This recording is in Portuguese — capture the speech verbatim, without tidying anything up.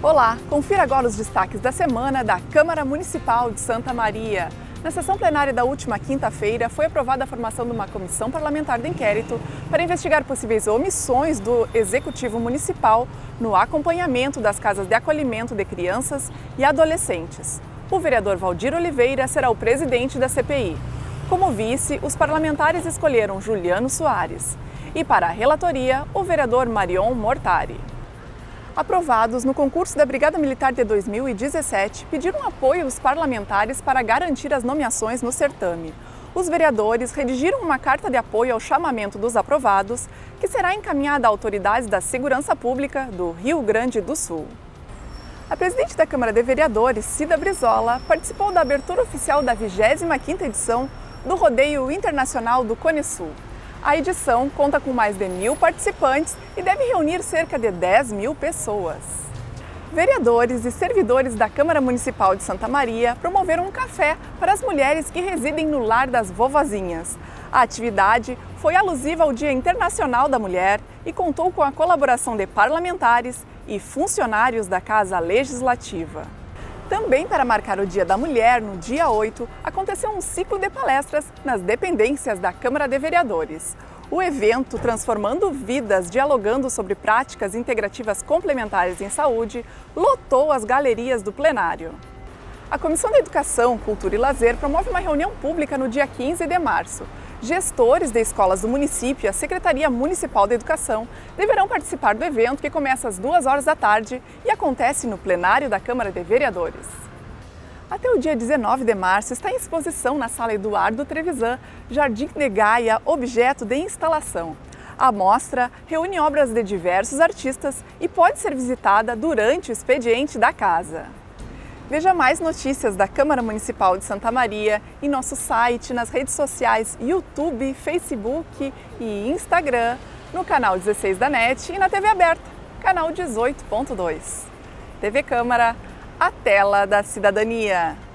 Olá, confira agora os destaques da semana da Câmara Municipal de Santa Maria. Na sessão plenária da última quinta-feira, foi aprovada a formação de uma comissão parlamentar de inquérito para investigar possíveis omissões do Executivo Municipal no acompanhamento das casas de acolhimento de crianças e adolescentes. O vereador Valdir Oliveira será o presidente da C P I. Como vice, os parlamentares escolheram Juliano Soares. E para a relatoria, o vereador Marion Mortari. Aprovados no concurso da Brigada Militar de dois mil e dezessete, pediram apoio dos parlamentares para garantir as nomeações no certame. Os vereadores redigiram uma carta de apoio ao chamamento dos aprovados, que será encaminhada a autoridades da segurança pública do Rio Grande do Sul. A presidente da Câmara de Vereadores, Cida Brizola, participou da abertura oficial da vigésima quinta edição do Rodeio Internacional do Cone Sul. A edição conta com mais de mil participantes e deve reunir cerca de dez mil pessoas. Vereadores e servidores da Câmara Municipal de Santa Maria promoveram um café para as mulheres que residem no Lar das Vovozinhas. A atividade foi alusiva ao Dia Internacional da Mulher e contou com a colaboração de parlamentares e funcionários da Casa Legislativa. Também para marcar o Dia da Mulher, no dia oito, aconteceu um ciclo de palestras nas dependências da Câmara de Vereadores. O evento, Transformando Vidas, dialogando sobre práticas integrativas complementares em saúde, lotou as galerias do plenário. A Comissão de Educação, Cultura e Lazer promove uma reunião pública no dia quinze de março. Gestores de escolas do município e a Secretaria Municipal de Educação deverão participar do evento, que começa às duas horas da tarde e acontece no plenário da Câmara de Vereadores. Até o dia dezenove de março está em exposição na Sala Eduardo Trevisan, Jardim de Gaia, objeto de instalação. A mostra reúne obras de diversos artistas e pode ser visitada durante o expediente da casa. Veja mais notícias da Câmara Municipal de Santa Maria em nosso site, nas redes sociais YouTube, Facebook e Instagram, no canal dezesseis da NET e na T V aberta, canal dezoito ponto dois. T V Câmara, a tela da cidadania.